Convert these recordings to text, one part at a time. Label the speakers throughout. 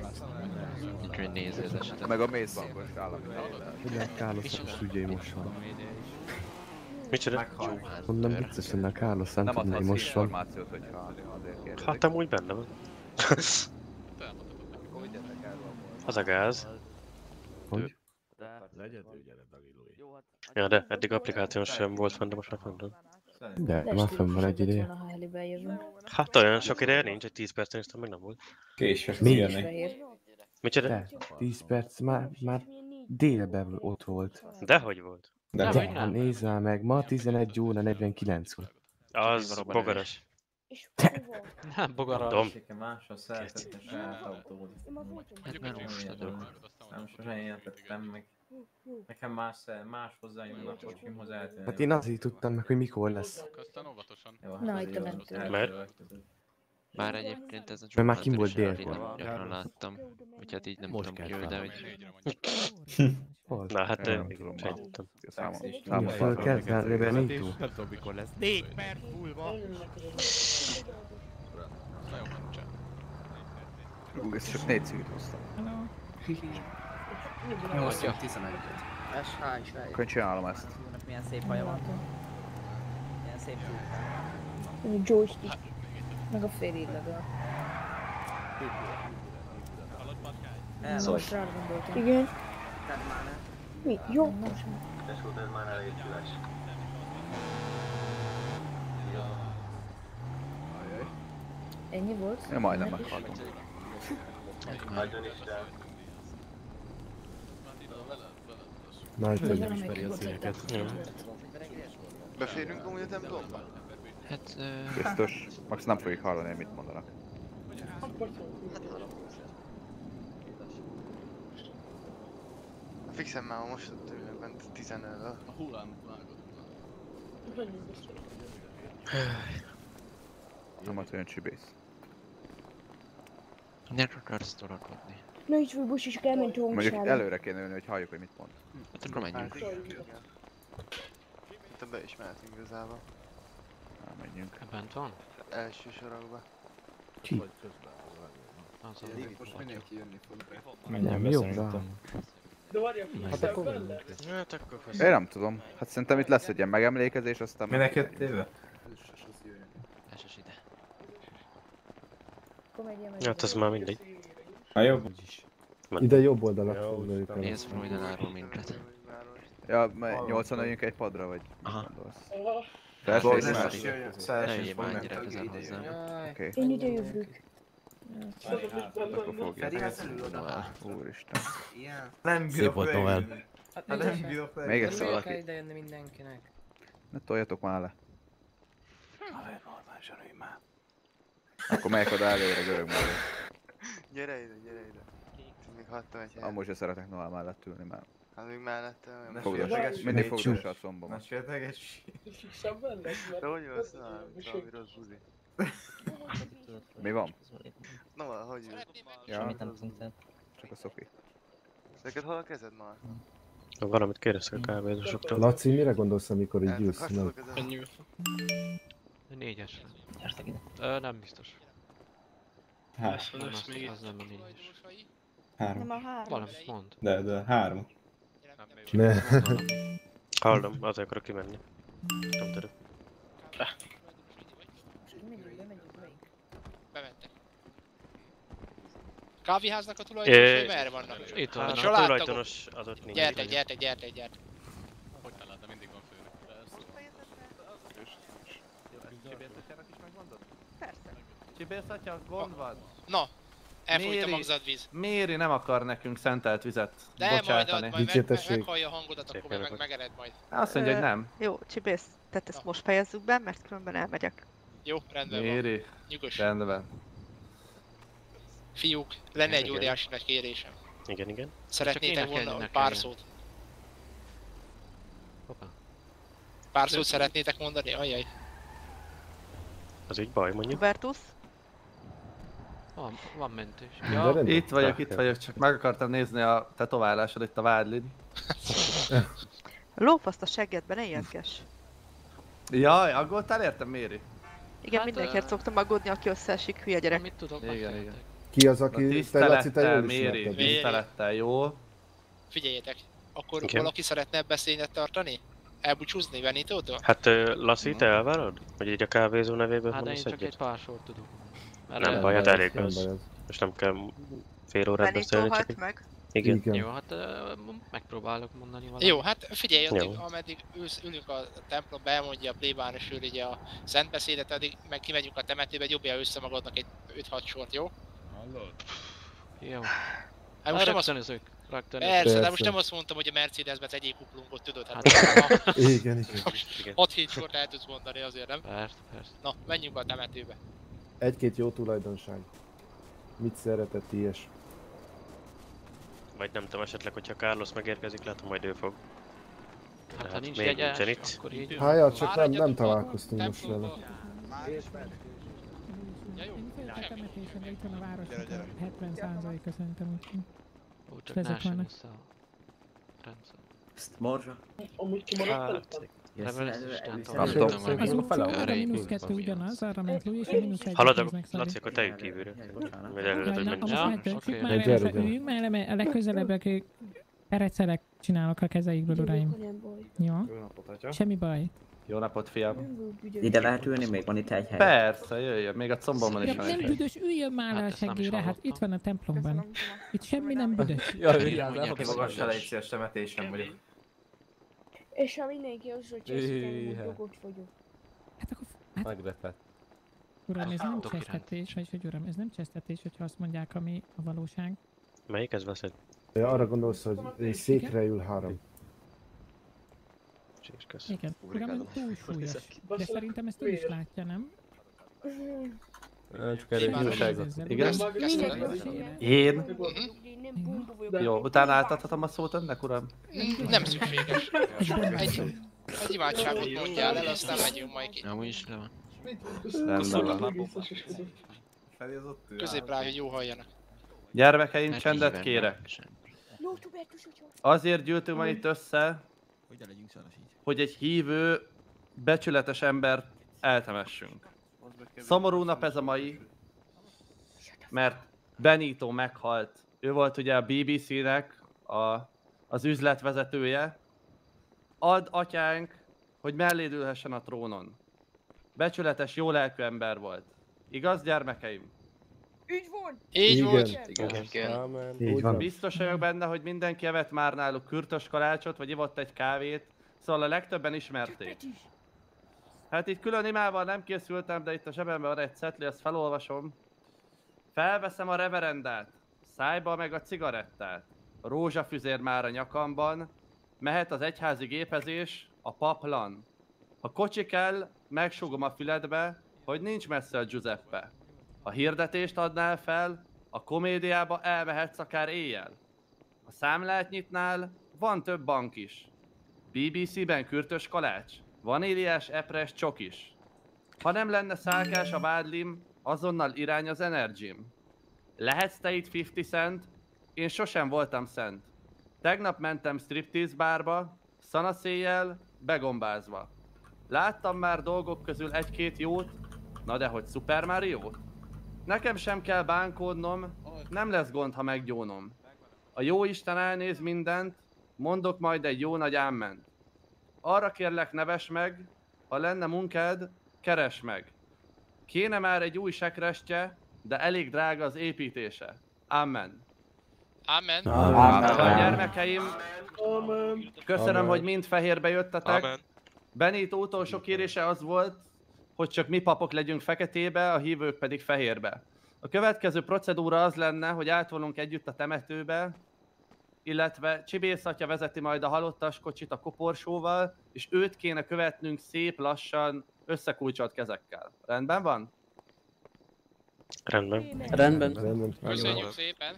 Speaker 1: Nincs, hogy nézi az esetet.
Speaker 2: Meg a mészbankos állami.
Speaker 3: Ugye Carlos Santos ügyei most van.
Speaker 4: Micsoda?
Speaker 3: Mondom, vicces lenne a Carlos Santos
Speaker 2: Nem
Speaker 3: ügyei
Speaker 2: adhatsz
Speaker 3: most van.
Speaker 2: információt, hogyha azért kérdezik.
Speaker 4: Hát amúgy benne van. Az a gáz.
Speaker 3: Hogy?
Speaker 4: Ja, de eddig applikáción sem volt fenn, de most már fenn van.
Speaker 3: De már fenn van egy ideje.
Speaker 5: Ha Helibe jövünk.
Speaker 4: Hát olyan sok ideje nincs, egy 10 percen néztem, meg nem volt.
Speaker 6: Késve
Speaker 3: Mi?
Speaker 6: jönni.
Speaker 4: Micsoda?
Speaker 3: De, 10 perc, már délben ott volt.
Speaker 4: Dehogy volt.
Speaker 6: De
Speaker 3: Hát nézd már meg, ma 11 óra 49 volt.
Speaker 4: Az bogaras.
Speaker 1: Nem, bogaras.
Speaker 4: Dom.
Speaker 7: Mással szeretettem saját autód.
Speaker 1: Hát mert most adok.
Speaker 7: Nem sosem értettem meg. Nekem más hozzájön a kocsimhoz eltűnni.
Speaker 3: Hát én azért tudtam meg, hogy mikor lesz.
Speaker 5: Na, itt a mentő.
Speaker 4: Mert?
Speaker 1: Bár egyébként ez a
Speaker 3: Mert már kim volt
Speaker 1: Joker
Speaker 3: délkor.
Speaker 1: gyakran láttam. Úgyhogy hát így nem tudom ki ő, de hogy...
Speaker 3: Hol?
Speaker 4: Na hát
Speaker 2: tudom,
Speaker 4: sejtettem.
Speaker 3: Jó, föl kell venni Benito.
Speaker 8: Nem tudom mikor lesz. 4 perc múlva!
Speaker 2: Ú, ez csak 4 cigit hoztam.
Speaker 9: Jó, 11-et.
Speaker 2: Akkor csinálom ezt.
Speaker 9: Milyen szép haja van. Milyen szép
Speaker 5: Ez a joystick. Meg a fél illegál. Most rá gondoltam. Igen. Mi? Jó. Ennyi volt?
Speaker 2: Én majdnem meghaltam.
Speaker 3: Nagy
Speaker 5: Nem ismeri a cégeket.
Speaker 10: Beférünk amúgy a templomba?
Speaker 1: Hát...
Speaker 2: Biztos. Max nem fogjuk hallani, hogy mit mondanak.
Speaker 10: Fixen már most ott ülök bent 10-nel. A hullámot vágod.
Speaker 2: Nem ad olyan csibész.
Speaker 1: Ne akarsz tolakodni.
Speaker 5: Na így vagy, most is elment a
Speaker 2: Mondjuk
Speaker 5: hangsára.
Speaker 2: előre kéne ülni, hogy halljuk, hogy mit mond.
Speaker 1: Hát akkor menjünk.
Speaker 10: Itt be is mehetünk igazából.
Speaker 2: Na, menjünk.
Speaker 1: Bent van?
Speaker 10: Első sorokba.
Speaker 3: Ki?
Speaker 1: Az a...
Speaker 10: Most mindenki jönni fog be.
Speaker 3: Nem, jobbra.
Speaker 4: Hát akkor
Speaker 2: Én nem tudom. Hát szerintem itt lesz egy ilyen megemlékezés, aztán...
Speaker 7: Minek jöttél?
Speaker 1: Eses ide.
Speaker 4: Hát az már mindegy.
Speaker 6: A jobb.
Speaker 3: Ide jobb oldalak foglaljuk el.
Speaker 1: Nézd Freuden elárul minket.
Speaker 2: Ja, 80 öljünk egy padra, vagy?
Speaker 1: Aha. Ne jöjjél már ennyire közel hozzám.
Speaker 2: Oké.
Speaker 5: Én ide jövök.
Speaker 2: Akkor fogja. Úristen.
Speaker 7: Nem
Speaker 8: Szép volt Noel.
Speaker 7: Nem bírok le.
Speaker 2: Még egyszer
Speaker 9: kell
Speaker 2: valaki.
Speaker 9: ide jönni mindenkinek.
Speaker 2: Ne toljatok már le. Akkor megyek oda előre görög mellé.
Speaker 10: Gyere ide, gyere ide. Még hattam egy helyet.
Speaker 2: Amúgy se szeretek Noel mellett ülni, mert
Speaker 10: Hát még mellette olyan...
Speaker 2: mindig fogdassa a combomat.
Speaker 7: Na sérteges.
Speaker 10: De hogy jössz? Na, valami rossz buzi.
Speaker 2: Mi van?
Speaker 10: Na, hogy jössz?
Speaker 2: Ja, csak a szoki.
Speaker 10: Neked hol a kezed már?
Speaker 4: Valamit kérdeztek a kávézosoktól.
Speaker 3: Laci, mire gondolsz, amikor így jössz?
Speaker 10: Elszakadsz a kezed?
Speaker 1: Ennyi. 4-es lesz. Nem biztos.
Speaker 6: Hát,
Speaker 1: Az nem a 4-es.
Speaker 6: 3.
Speaker 5: Nem a három.
Speaker 1: Valamit mond.
Speaker 6: De 3.
Speaker 3: Ne.
Speaker 4: Hallom, azért akarok kimenni. Nem tudom.
Speaker 11: Bementek. Kávéháznak a tulajdonosai merre vannak?
Speaker 1: Itt van.
Speaker 4: Hát a
Speaker 11: Családtagok.
Speaker 4: tulajdonos az ott nincs.
Speaker 11: Gyertek.
Speaker 8: Hogy találtam, mindig van főnök.
Speaker 7: Csibész atya, gond van?
Speaker 11: Na, elfújt a
Speaker 7: Méri.
Speaker 11: magzatvíz.
Speaker 7: Méri nem akar nekünk szentelt vizet
Speaker 11: De
Speaker 7: bocsátani.
Speaker 11: majd meghallja a hangodat, akkor megered majd.
Speaker 7: Azt mondja, hogy nem.
Speaker 12: Jó, Csibész, tehát ezt most fejezzük be, mert különben elmegyek.
Speaker 11: Jó, rendben van.
Speaker 7: Méri,
Speaker 11: Nyugos.
Speaker 7: rendben.
Speaker 11: Fiúk, lenne egy
Speaker 4: Igen.
Speaker 11: óriási nagy kérésem.
Speaker 4: Igen.
Speaker 11: Szeretnétek
Speaker 1: Csak én
Speaker 11: volna
Speaker 1: nekem
Speaker 11: pár
Speaker 1: kelljen.
Speaker 11: szót?
Speaker 1: Hoppá.
Speaker 11: Pár szót szeretnétek mondani? Ajjaj.
Speaker 4: Az így baj mondjuk.
Speaker 12: Hubertus?
Speaker 1: Van mentős.
Speaker 3: Ja,
Speaker 7: Itt vagyok, csak meg akartam nézni a tetoválásod itt a vádlin.
Speaker 12: Lófaszt a seggedbe, ne ijesztgess.
Speaker 7: Jaj, aggódtál értem, Méri?
Speaker 12: Igen,
Speaker 1: Hát,
Speaker 12: mindenkiért szoktam aggódni, aki összeesik, hülye gyerek.
Speaker 1: Mit tudok?
Speaker 7: Igen.
Speaker 3: Ki az, aki te Laci, te jól
Speaker 13: Méri,
Speaker 3: ismerted?
Speaker 13: tisztelettel, jó?
Speaker 11: Figyeljetek, akkor
Speaker 4: Igen.
Speaker 11: valaki szeretne beszédet tartani? Elbúcsúzni Benitótól?
Speaker 4: Hát Lassi, te elvárod? Hogy így a kávézó nevében
Speaker 1: Hát de én
Speaker 4: mondasz
Speaker 1: csak egy
Speaker 4: egyet?
Speaker 1: pár sort tudok.
Speaker 4: Nem baj, hát elég az. Most nem kell fél órát beszélni, csak így.
Speaker 12: meg.
Speaker 4: Igen.
Speaker 1: Jó, hát megpróbálok mondani valamit.
Speaker 11: Jó, hát figyelj, addig,
Speaker 4: Jó.
Speaker 11: ameddig ülünk a templomba, elmondja a plébános úr így a szentbeszédet, addig meg kimegyünk a temetőbe, dobjál össze magadnak egy 5-6 sort, jó?
Speaker 8: Hallod?
Speaker 1: Jó.
Speaker 11: Hát most nem azt...
Speaker 1: Rögtönözök.
Speaker 11: Persze, de most nem azt mondtam, hogy a Mercedesbe tegyék kuplungot, tudod? Hát,
Speaker 3: Igen.
Speaker 11: 6-7 sort el tudsz mondani azért, nem?
Speaker 1: Persze.
Speaker 11: Na, menjünk be a temetőbe.
Speaker 3: Egy-két jó tulajdonság. Mit szeretett ilyes?
Speaker 4: Vagy nem tudom, esetleg, hogyha Carlos megérkezik, lehet, hogy majd ő fog.
Speaker 1: Hát ha nincs
Speaker 4: még
Speaker 1: jegyes,
Speaker 4: nincsen itt.
Speaker 1: akkor így...
Speaker 3: Hát csak nem találkoztunk most vele.
Speaker 11: Ja, jó.
Speaker 14: Temetésen, de itt van a városnak a 70%-a szerintem úgyhogy.
Speaker 1: Ó, csak
Speaker 14: ezek
Speaker 1: ne essen
Speaker 14: vannak.
Speaker 1: össze a rendszer.
Speaker 9: Ezt morzsa.
Speaker 4: Hát...
Speaker 14: Az utcára -2 ugyanaz, arra ment Louis, és a -1
Speaker 4: Haladok,
Speaker 14: néznek Szabi.
Speaker 4: Laci, akkor tegyük kívülre. Vagy előre, hogy
Speaker 14: Na,
Speaker 4: menjünk.
Speaker 14: most megtöltjük már,
Speaker 3: Gyere,
Speaker 14: mert üljünk már le, mert a legközelebbek perecelek csinálok a kezeikből, uraim. Jó? Semmi baj.
Speaker 13: Jó napot, fiam.
Speaker 9: Ide lehet ülni, még van itt egy hely.
Speaker 13: Persze, jöjjön, még a combomban is
Speaker 14: Ja,
Speaker 13: van
Speaker 14: nem
Speaker 13: egy hely.
Speaker 14: büdös, üljön már le a seggére, hát itt van a templomban. Itt semmi nem büdös.
Speaker 7: Kimagassa le egy szíves temetésen vagyok.
Speaker 5: És ha mindenki az, hogy csesztem, ott vagyok.
Speaker 14: Hát akkor...
Speaker 13: Meglepett.
Speaker 14: Uram, ez nem csesztetés, vagyis hogy uram, ez nem csesztetés, hogyha azt mondják, ami a valóság.
Speaker 4: Melyik ez veszed?
Speaker 3: Arra gondolsz, hogy egy székre ül 3.
Speaker 14: Igen, uram, ez túlsúlyos. De szerintem ezt ő is látja, nem?
Speaker 13: Csak erre egy újságot. Igen?
Speaker 5: Én?
Speaker 13: Én? Jó, utána átadhatom a szót önnek, uram?
Speaker 11: Nem szükséges. Egy imádságot mondjál el, aztán megyünk majd ki.
Speaker 1: Amúgy is le van.
Speaker 13: Rendben van.
Speaker 11: Közép rá, hogy jó halljanak.
Speaker 13: Gyermekeim, csendet kérek. Azért gyűltünk ma itt össze, hogy egy hívő, becsületes embert eltemessünk. Szomorú nap ez a mai, mert Benito meghalt. Ő volt ugye a BBC-nek az üzletvezetője. Add, atyánk, hogy melléd ülhessen a trónon. Becsületes, jó lelkű ember volt. Igaz, gyermekeim?
Speaker 5: Így van!
Speaker 11: Így volt!
Speaker 3: Így van.
Speaker 13: Biztos vagyok benne, hogy mindenki evett már náluk kürtös kalácsot, vagy ivott egy kávét, szóval a legtöbben ismerték. Hát itt külön imával nem készültem, de itt a zsebemben van egy cetli, azt felolvasom. Felveszem a reverendát, szájba meg a cigarettát, rózsafüzér már a nyakamban, mehet az egyházi gépezés, a paplan. Ha kocsi kell, megsúgom a füledbe, hogy nincs messze a Giuseppe. Ha hirdetést adnál fel, a komédiába elmehetsz akár éjjel. A számlát nyitnál, van több bank is. BBC-ben kürtös kalács, vaníliás epres csokis. Ha nem lenne szálkás a vádlim, azonnal irány az Energym. Lehetsz te itt 50 cent? Én sosem voltam szent. Tegnap mentem striptease bárba, szanaszéjjel, begombázva. Láttam már dolgok közül egy-két jót, na de hogy Super Mario? Nekem sem kell bánkódnom, nem lesz gond, ha meggyónom. A jó Isten elnéz mindent, mondok majd egy jó nagy ámment. Arra kérlek, nevess meg, ha lenne munkád, keresd meg. Kéne már egy új sekrestje, de elég drága az építése. Amen.
Speaker 11: Amen.
Speaker 13: A gyermekeim, köszönöm, hogy mind fehérbe jöttetek.
Speaker 4: Amen.
Speaker 13: Benito utolsó kérése az volt, hogy csak mi papok legyünk feketébe, a hívők pedig fehérbe. A következő procedúra az lenne, hogy átvonunk együtt a temetőbe, illetve Csibész atya vezeti majd a halottas kocsit a koporsóval, és őt kéne követnünk szép lassan, összekulcsolt kezekkel. Rendben van?
Speaker 4: Rendben.
Speaker 9: Rendben.
Speaker 11: Köszönjük szépen.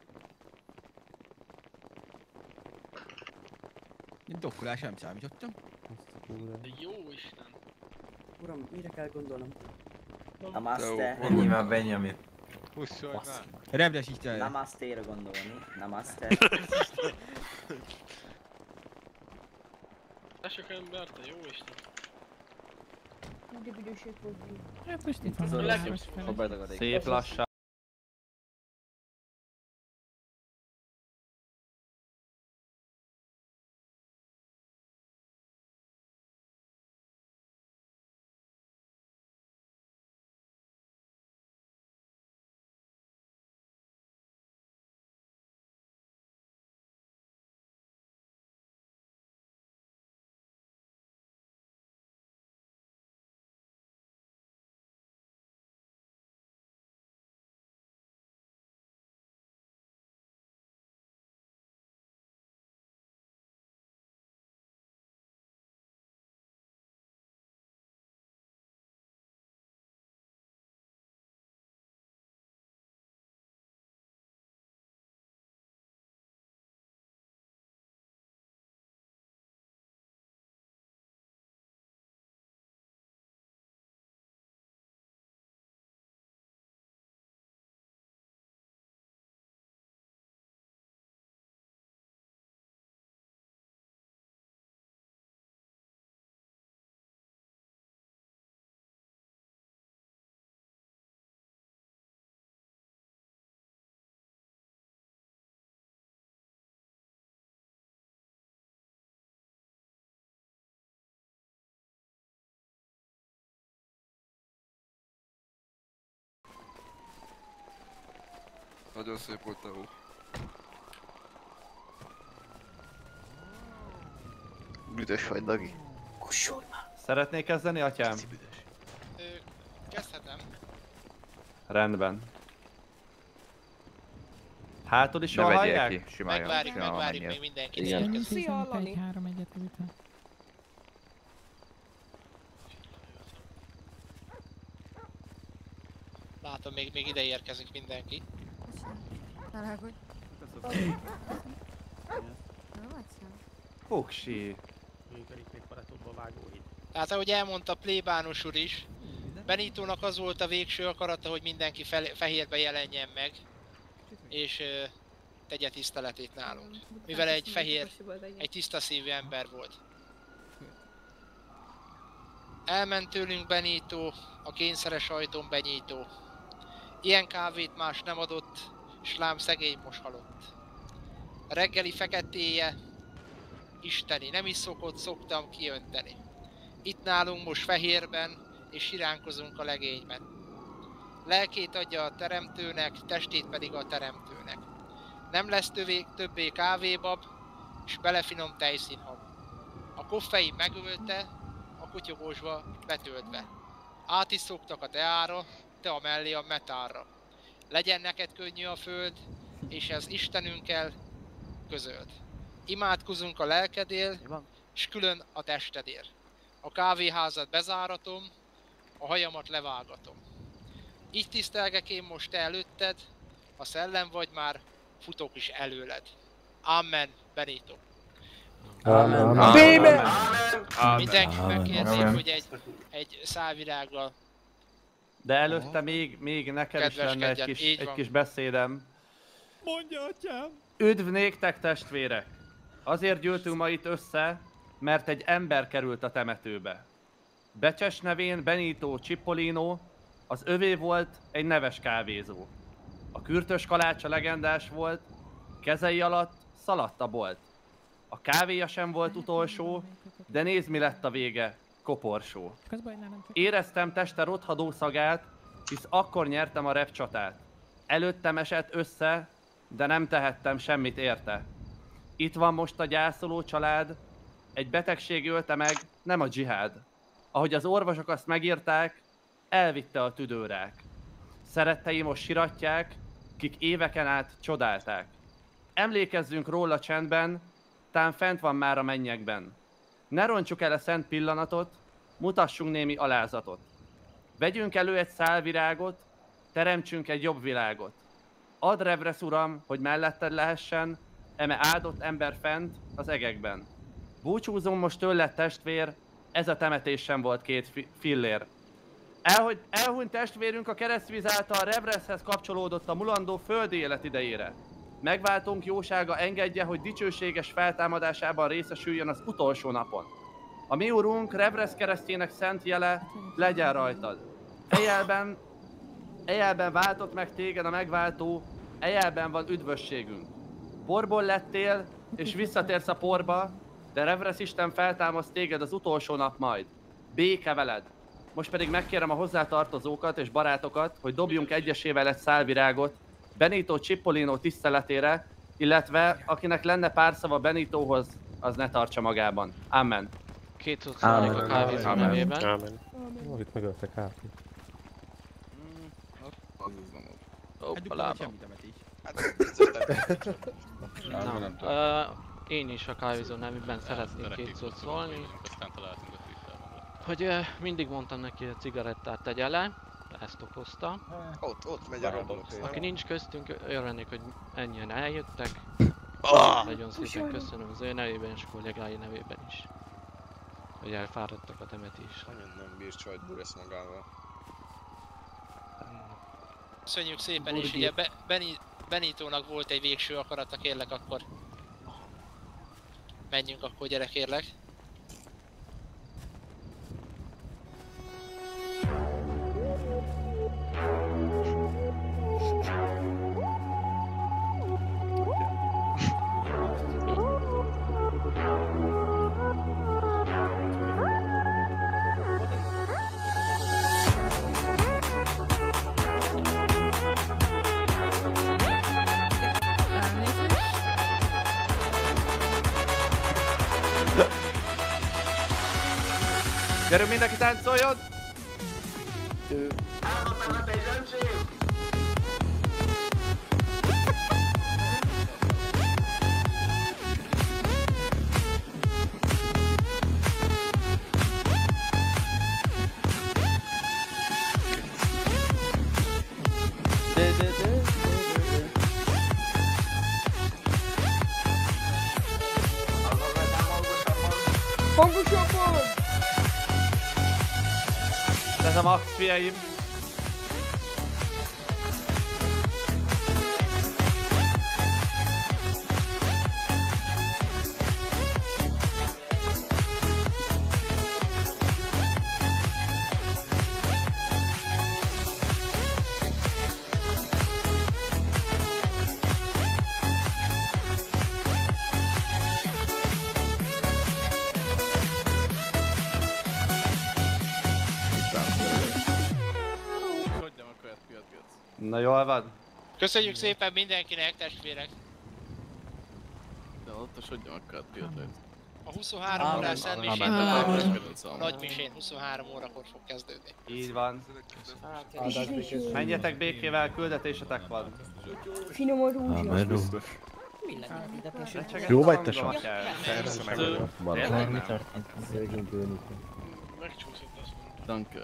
Speaker 8: Dokkolás nem számítottam.
Speaker 11: Jó Isten.
Speaker 9: Uram, mire kell gondolnom? Namaste.
Speaker 7: Nyilván Benjamin.
Speaker 8: Rendes Isten.
Speaker 9: Namaste-ra gondolni. Namaste.
Speaker 11: Te sok ember, te jó Isten.
Speaker 5: De büdösek voltunk.
Speaker 14: Hát most itt van a város fele.
Speaker 13: Szép lassan.
Speaker 10: Nagyon szép volt, Teó. Büdös vagy, Dagi.
Speaker 9: Kussolj már!
Speaker 13: Szeretnék kezdeni, atyám?
Speaker 11: Kezdhetem.
Speaker 13: Rendben. Hátul is
Speaker 2: Ne
Speaker 13: jól
Speaker 2: vegyél
Speaker 13: hallják?
Speaker 2: ki, simán
Speaker 11: Megvárjuk még mindenkit.
Speaker 2: Igen.
Speaker 14: Szia, Lali! 3-1-et után.
Speaker 11: Látom, még ide érkezik mindenki.
Speaker 13: Fuksi.
Speaker 11: Tehát ahogy elmondta plébános úr is, Benito-nak az volt a végső akarata, hogy mindenki fehérbe jelenjen meg, és tegye tiszteletét nálunk. Mivel egy fehér, egy tiszta szívű ember volt. Elment tőlünk Benito, a kényszeres ajtón benyitó. Ilyen kávét más nem adott, s lám szegény most halott. A reggeli feketéje isteni, nem is szoktam kiönteni. Itt nálunk most fehérben, és siránkozunk a legényben. Lelkét adja a teremtőnek, testét pedig a teremtőnek. Nem lesz többé kávébab, és belefinom tejszínhab. A koffein megölte, a kutyogósba betöltve. Át is szoktak a teára, te a mellé a metárra. Legyen neked könnyű a föld, és ez Istenünkkel közöld. Imádkozunk a lelkedél, és külön a testedér. A kávéházat bezáratom, a hajamat levágatom. Így tisztelgek én most te előtted, ha szellem vagy már, futok is előled. Amen, Benito.
Speaker 3: Amen.
Speaker 11: Amen. Mindenki megkérném, hogy egy szálvirággal.
Speaker 13: De előtte még nekem is lenne egy kis beszédem.
Speaker 8: Mondja, atyám!
Speaker 13: Üdv néktek, testvérek! Azért gyűltünk ma itt össze, mert egy ember került a temetőbe. Becses nevén Benito Cipollino, az övé volt egy neves kávézó. A kürtös kalácsa legendás volt, kezei alatt szaladta bolt. A kávéja sem volt utolsó, de nézd mi lett a vége, koporsó. Éreztem teste rothadó szagát, hisz akkor nyertem a repcsatát. Előttem esett össze, de nem tehettem semmit érte. Itt van most a gyászoló család, egy betegség ölte meg, nem a dzsihád. Ahogy az orvosok azt megírták, elvitte a tüdőrák. Szeretteim most siratják, kik éveken át csodálták. Emlékezzünk róla csendben, tán fent van már a mennyekben. Ne rontsuk el a szent pillanatot, mutassunk némi alázatot. Vegyünk elő egy szál virágot, teremtsünk egy jobb világot. Add Revresz uram, hogy melletted lehessen, eme áldott ember fent az egekben. Búcsúzom most tőled testvér, ez a temetés sem volt két fillér. Elhunyt testvérünk a keresztvíz által Revreszhez kapcsolódott a mulandó földi élet idejére. Megváltunk jósága engedje, hogy dicsőséges feltámadásában részesüljön az utolsó napon. A mi urunk Revresz keresztjének szent jele legyen rajtad. Ejelben váltott meg téged a megváltó, ejelben van üdvösségünk. Porból lettél, és visszatérsz a porba, de Revresz Isten feltámaszt téged az utolsó nap majd. Béke veled! Most pedig megkérem a hozzátartozókat és barátokat, hogy dobjunk egyesével egy szálvirágot Benito Cipollino tiszteletére, illetve akinek lenne pár szava Benitohoz, az ne tartsa magában. Amen.
Speaker 1: Két szót szólnék a kávézó nevében.
Speaker 4: Amen.
Speaker 3: Itt megölte Kápi.
Speaker 1: Hoppalá. Én is a kávézó nevében szeretnék két szót szólni. Hogy mindig mondtam neki, hogy a cigarettát tegye le, ezt okozta.
Speaker 10: Ott megy a Roblox.
Speaker 1: Aki nincs köztünk, örülnék, hogy ennyien eljöttek. Nagyon szépen köszönöm az ő nevében és a kollégái nevében is, hogy elfáradtak a temetésre.
Speaker 10: Nagyon nem bír csajt buresz magával.
Speaker 11: Köszönjük szépen, és ugye Benitónak volt egy végső akarata, kérlek akkor. Menjünk akkor, gyere kérlek.
Speaker 13: Gyerünk, mindenki táncoljon!
Speaker 5: Hangosabban!
Speaker 13: Ez a max, fiaim! Na jól van?
Speaker 11: Köszönjük szépen mindenkinek, testvérek!
Speaker 8: De ott a sodjam akart piatot.
Speaker 11: A 23 órás szentmisén Nagymisén 23 órakor fog kezdődni.
Speaker 13: Így van. Menjetek békével, küldetésetek van.
Speaker 5: Finom a rúzsa.
Speaker 3: Jó vagy te sem?
Speaker 13: Tényleg?
Speaker 3: Mi történt?
Speaker 11: Megcsúszott azt.
Speaker 8: Danke.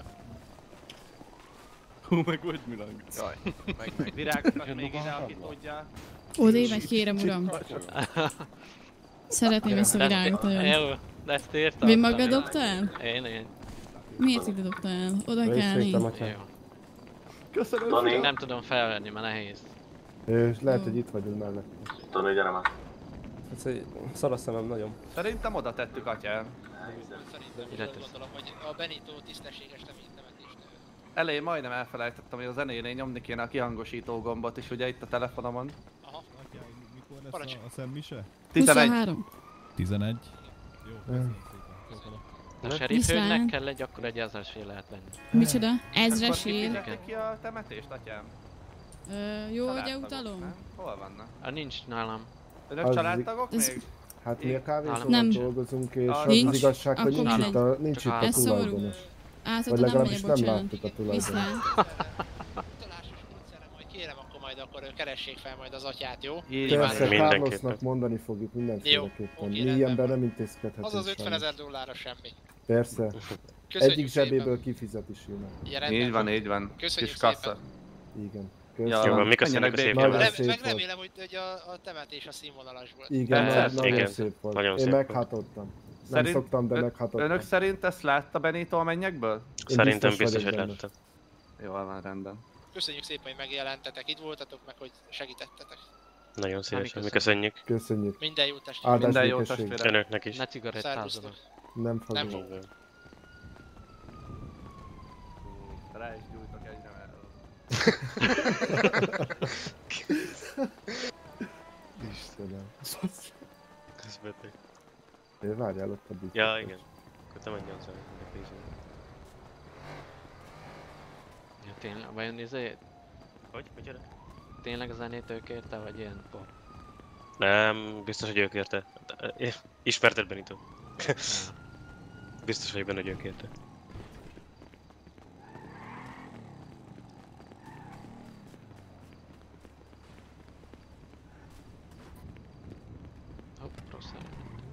Speaker 8: Hú, meg hogy Milang.
Speaker 2: Jaj, meg.
Speaker 13: Virágokat még ide, aki tudja.
Speaker 15: Odébb egy kérem, uram. Szeretném ezt a virágot nagyon.
Speaker 1: Jó, de ezt írtam.
Speaker 15: Mi maga dobta el?
Speaker 1: Én.
Speaker 15: Miért ide dobta el? Oda kell én.
Speaker 1: Jó.
Speaker 13: Köszönöm.
Speaker 1: Nem tudom felvenni, mert nehéz.
Speaker 3: Lehet, hogy itt vagyunk mellett.
Speaker 4: Tony, gyere már.
Speaker 3: Szar a szemem nagyon.
Speaker 13: Szerintem oda tettük, atyám.
Speaker 11: Szerintem úgy gondolom, hogy a Benito tisztességes temetést.
Speaker 13: Elején majdnem elfelejtettem, hogy a zenénél nyomni kéne a kihangosító gombot is, ugye itt a telefonomon.
Speaker 11: Aha.
Speaker 8: Mikor lesz a szemmise?
Speaker 15: 23.
Speaker 8: 11. Jó,
Speaker 1: A serifőnek kell egy, akkor egy ezresé lehet lenni.
Speaker 15: Micsoda? Ezresér?
Speaker 13: Kifizetik ki a temetést, atyám?
Speaker 15: Jó, hogy utalom?
Speaker 13: Hol vannak?
Speaker 1: Nincs nálam.
Speaker 13: Önök családtagok
Speaker 15: Ez-
Speaker 13: még?
Speaker 3: Hát mi a kávézóban
Speaker 15: Nem.
Speaker 3: dolgozunk, és az
Speaker 15: Nincs?
Speaker 3: igazság, hogy
Speaker 15: Akkor
Speaker 3: nincs itt a tulajdonos. Vagy
Speaker 15: Átadom, nem
Speaker 3: legalábbis
Speaker 15: megy,
Speaker 3: nem
Speaker 15: bocsánat.
Speaker 3: láttuk a tulajdonos.
Speaker 15: Viszlát.
Speaker 11: Utalásos módszerre majd kérem, akkor majd keressék fel majd az atyát, jó?
Speaker 3: Persze, Carlosnak mondani fogjuk mindenféleképpen.
Speaker 11: Jó, oké,
Speaker 3: Mi
Speaker 11: rendben
Speaker 3: ilyenben
Speaker 11: van.
Speaker 3: nem intézkedhetünk.
Speaker 11: Az az 50
Speaker 3: sajnos.
Speaker 11: 000 dollárra semmi.
Speaker 3: Persze.
Speaker 11: Köszönjük
Speaker 3: Egyik
Speaker 11: szépen.
Speaker 3: zsebéből kifizet is jön.
Speaker 11: Ja, rendben
Speaker 13: Így van, így van.
Speaker 11: Köszönjük
Speaker 13: Kis kassa.
Speaker 3: Igen.
Speaker 13: Jó van, mi köszönjük szépen.
Speaker 11: Meg remélem, hogy a temetés a színvonalas volt.
Speaker 3: Igen,
Speaker 13: Persze,
Speaker 3: nagyon
Speaker 13: igen.
Speaker 3: szép volt.
Speaker 13: Nagyon
Speaker 3: Én
Speaker 13: szép volt.
Speaker 3: meghátottam. Nem szoktam, de meghátottam.
Speaker 13: Önök szerint ezt látta Benito a mennyekből?
Speaker 4: Szerintem biztos, hogy látta.
Speaker 13: Jól van, rendben.
Speaker 11: Köszönjük szépen, hogy megjelentetek, itt voltatok, meg hogy segítettetek.
Speaker 4: Nagyon szívesen, mi köszönjük.
Speaker 3: Köszönjük.
Speaker 11: Minden jót testvérek.
Speaker 13: Minden jót testvérek.
Speaker 4: Önöknek is.
Speaker 1: Ne cigarettázzanak.
Speaker 3: Nem
Speaker 11: Nem
Speaker 3: fogom.
Speaker 11: fogok.
Speaker 13: Rá is gyújtok egyre mellől.
Speaker 3: Istenem.
Speaker 4: Ez beteg.
Speaker 3: Várjál ott a bit.
Speaker 4: Ja, igen. Akkor te menj hozzá.
Speaker 1: Ja, tényleg, vajon
Speaker 4: Hogy? Micsoda?
Speaker 1: tényleg a zenét ő kérte, vagy ilyen por?
Speaker 4: Nem, biztos, hogy ő kérte. Ismerted Benito? Biztos vagyok benne, hogy ő kérte.
Speaker 1: Hopp, rossz elment.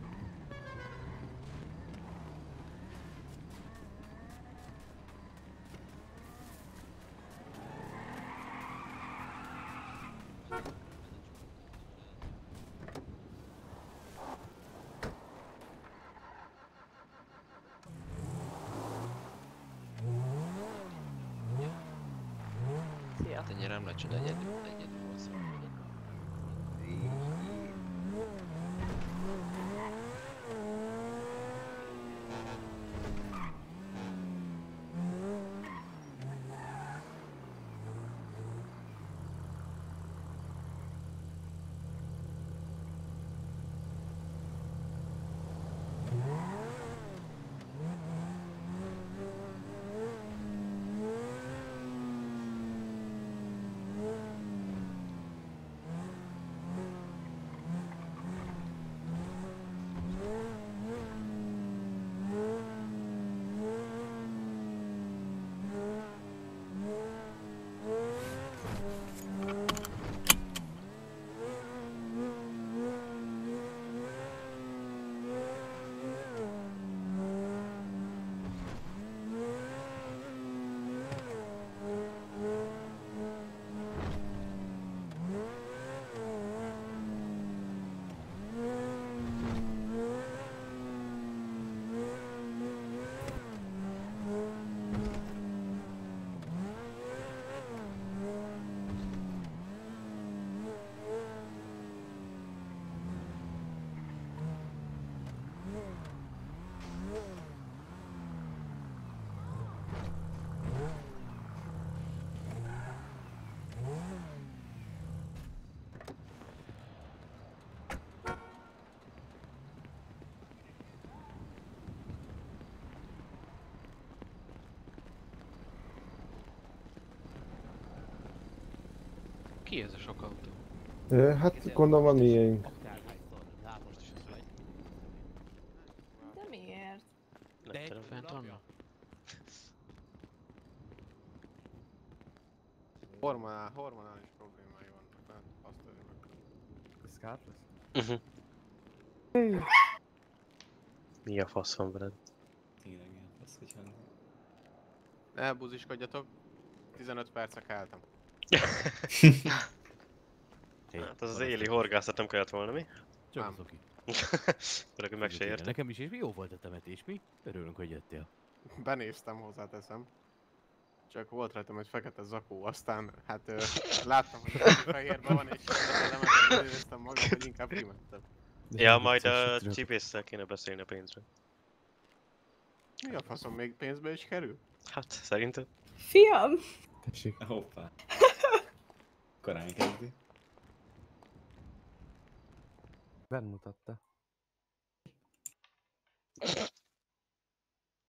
Speaker 16: Hát ennyire nem lehet csoda, egyedül hozzá.
Speaker 1: Ki ez a sok autó?
Speaker 3: Hát gondolom a miénk.
Speaker 5: De miért?
Speaker 4: Nem tudom.
Speaker 1: Fent vannak?
Speaker 10: Hormonális problémái vannak, tehát azt tudjuk meg.
Speaker 13: Scarlett?
Speaker 4: Mi a fasz van veled?
Speaker 6: Tényleg ilyen fasz, hogy van.
Speaker 10: Elbuziskodjatok. 15 perce keltem.
Speaker 4: Hát az éli horgászat nem kellett volna, mi?
Speaker 17: Csak az oké.
Speaker 4: Főleg, meg se érte.
Speaker 17: Nekem is, és jó volt a temetés, mi? Örülünk, hogy jöttél.
Speaker 10: Benéztem, hozzáteszem. Csak volt rajtam egy fekete zakó, aztán hát láttam, hogy fehérben van, és lemetem, néztem magam, hogy inkább kimentem.
Speaker 4: Ja, majd a csipésszel kéne beszélni a pénzről.
Speaker 10: Mi a faszom, még pénzbe is kerül?
Speaker 4: Hát, szerinted?
Speaker 5: Fiam!
Speaker 3: Tessék.
Speaker 6: Hoppá. Korán kezdi.
Speaker 3: Benn mutatta.